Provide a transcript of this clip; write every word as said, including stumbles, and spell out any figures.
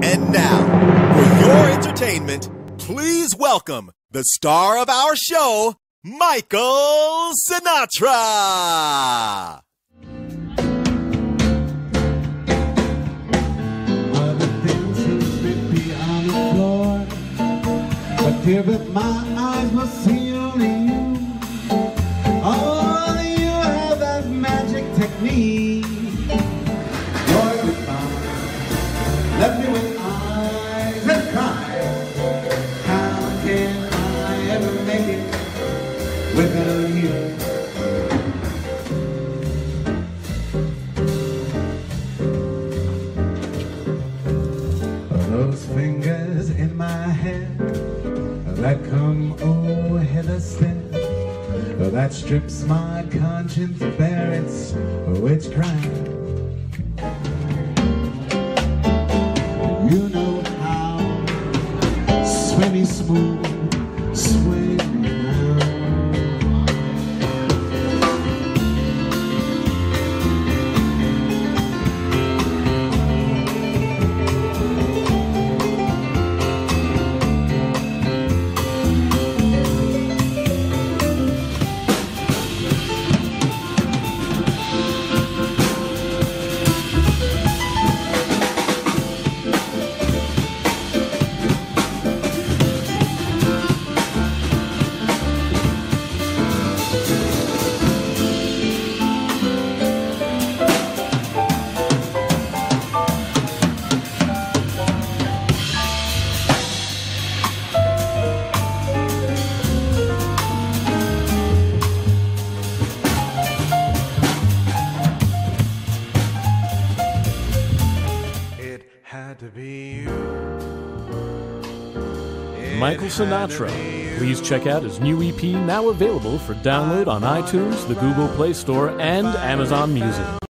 And now, for your entertainment, please welcome the star of our show, Michael Sinatra! Here with my eyes will see only you. Only you have that magic technique. You're goodbye, left me with eyes that cry. How can I ever make it without you? Those fingers in my hair that come oh hither step, that strips my conscience bare, it's witchcraft. You know how, swimmy smooth, swing to be you. Michael Sinatra. Please check out his new E P, now available for download on iTunes, the Google Play Store, and Amazon Music.